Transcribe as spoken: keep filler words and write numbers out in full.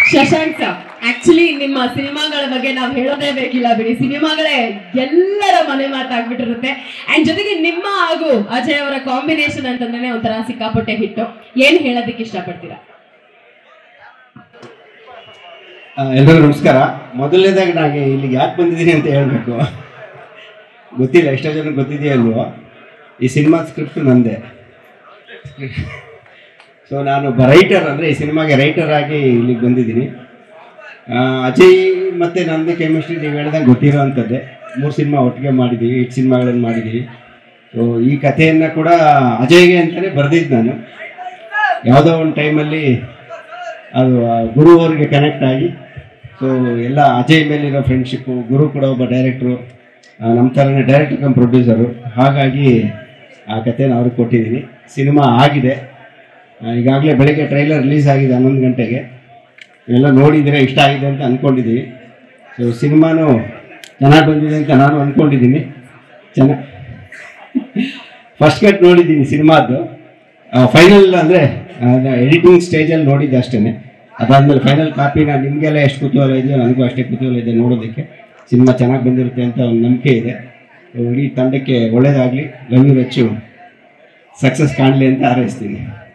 Shashank sir, actually ನಿಮ್ಮ ಸಿನಿಮಾಗಳ ಬಗ್ಗೆ ನಾವು ಹೇಳೋದೇ ಬೇಕಿಲ್ಲ ಬಿಡಿ, ಸಿನಿಮಾಗಳೇ ಎಲ್ಲರ ಮನೆ ಮಾತಾಗ್ಬಿಟ್ಟಿರುತ್ತೆ. ಅಂಡ್ ಜೊತೆಗೆ ನಿಮ್ಮ ಹಾಗೂ ಅಜಯ್ ಅವರ ಕಾಂಬಿನೇಷನ್ ಅಂತಂದ್ರೆ ಒಂಥರ ಸಿಕ್ಕಾಪಟ್ಟೆ ಹಿಟ್ಟು. ಏನ್ ಹೇಳೋದಕ್ಕೆ ಇಷ್ಟಪಡ್ತೀರಾ? ಎಲ್ಲರಿಗೂ ನಮಸ್ಕಾರ. ಮೊದಲನೇದಾಗಿ ನಾನು ಇಲ್ಲಿಗೆ ಯಾಕೆ ಬಂದಿದ್ದೀನಿ ಅಂತ ಹೇಳಬೇಕು ಗೊತ್ತಿಲ್ಲ, ಎಷ್ಟೋ ಜನ ಗೊತ್ತಿದೆಯಲ್ವೋ. ಈ ಸಿನಿಮಾ ಸ್ಕ್ರಿಪ್ಟ್ ನಂದೆ. ಸೊ ನಾನೊಬ್ಬ ರೈಟರ್, ಅಂದರೆ ಈ ಸಿನಿಮಾಗೆ ರೈಟರ್ ಆಗಿ ಇಲ್ಲಿಗೆ ಬಂದಿದ್ದೀನಿ. ಅಜಯ್ ಮತ್ತು ನಂದು ಕೆಮಿಸ್ಟ್ರಿ ನೀವು ಹೇಳ್ದಂಗೆ ಗೊತ್ತಿರೋ ಅಂಥದ್ದೇ. ಮೂರು ಸಿನಿಮಾ ಒಟ್ಟಿಗೆ ಮಾಡಿದ್ದೀವಿ, ಹಿಟ್ ಸಿನಿಮಾಗಳನ್ನು ಮಾಡಿದ್ದೀವಿ. ಸೊ ಈ ಕಥೆಯನ್ನು ಕೂಡ ಅಜಯ್ಗೆ ಅಂತಲೇ ಬರೆದಿದ್ದು ನಾನು. ಯಾವುದೋ ಒಂದು ಟೈಮಲ್ಲಿ ಅದು ಗುರು ಅವ್ರಿಗೆ ಕನೆಕ್ಟ್ ಆಗಿ, ಸೊ ಎಲ್ಲ ಅಜಯ್ ಮೇಲಿರೋ ಫ್ರೆಂಡ್ಶಿಪ್ಪು. ಗುರು ಕೂಡ ಒಬ್ಬ ಡೈರೆಕ್ಟ್ರು, ನಮ್ಮ ಥರನೇ ಡೈರೆಕ್ಟರ್ ಕಮ್ ಪ್ರೊಡ್ಯೂಸರು. ಹಾಗಾಗಿ ಆ ಕಥೆನ ಅವ್ರಿಗೆ ಕೊಟ್ಟಿದ್ದೀನಿ. ಸಿನಿಮಾ ಆಗಿದೆ, ಈಗಾಗಲೇ ಬೆಳಗ್ಗೆ ಟ್ರೈಲರ್ ರಿಲೀಸ್ ಆಗಿದೆ ಹನ್ನೊಂದು ಗಂಟೆಗೆ. ಎಲ್ಲ ನೋಡಿದರೆ ಇಷ್ಟ ಆಗಿದೆ ಅಂತ ಅಂದ್ಕೊಂಡಿದ್ದೀವಿ. ಸೊ ಸಿನಿಮಾನು ಚೆನ್ನಾಗಿ ಬಂದಿದೆ ಅಂತ ನಾನು ಅಂದ್ಕೊಂಡಿದ್ದೀನಿ. ಚೆನ್ನಾಗಿ ಫಸ್ಟ್ ಕಟ್ ನೋಡಿದ್ದೀನಿ ಸಿನಿಮಾದ್ದು. ಫೈನಲ್ ಅಂದರೆ ಎಡಿಟಿಂಗ್ ಸ್ಟೇಜಲ್ಲಿ ನೋಡಿದ್ದೆ ಅಷ್ಟೇ. ಅದಾದಮೇಲೆ ಫೈನಲ್ ಕಾಪಿನ ನಿಮಗೆಲ್ಲ ಎಷ್ಟು ಕುತೂಹಲ ಇದೆಯೋ ನನಗೂ ಅಷ್ಟೇ ಕುತೂಹಲ ಇದೆ ನೋಡೋದಕ್ಕೆ. ಸಿನಿಮಾ ಚೆನ್ನಾಗಿ ಬಂದಿರುತ್ತೆ ಅಂತ ಒಂದು ನಂಬಿಕೆ ಇದೆ. ಇಡೀ ತಂಡಕ್ಕೆ ಒಳ್ಳೆಯದಾಗಲಿ, ಲವ್ ಯು ರಚ್ಚು ಸಕ್ಸಸ್ ಕಾಣಲಿ ಅಂತ ಹಾರೈಸ್ತೀನಿ.